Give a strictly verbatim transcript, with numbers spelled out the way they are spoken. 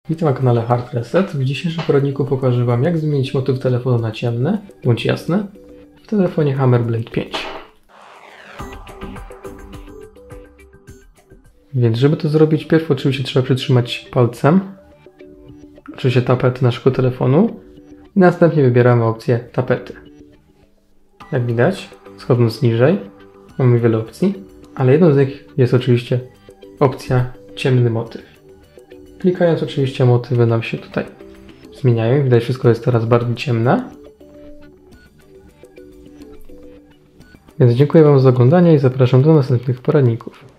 Witam na kanale Hard Reset. W dzisiejszym poradniku pokażę Wam, jak zmienić motyw telefonu na ciemny bądź jasny w telefonie Hammerblade pięć. Więc żeby to zrobić, pierw oczywiście trzeba przytrzymać palcem oczywiście tapety naszego telefonu i następnie wybieramy opcję tapety. Jak widać, schodząc niżej, mamy wiele opcji, ale jedną z nich jest oczywiście opcja ciemny motyw. Klikając oczywiście motywy nam się tutaj zmieniają. Widać, wszystko jest teraz bardziej ciemne. Więc dziękuję Wam za oglądanie i zapraszam do następnych poradników.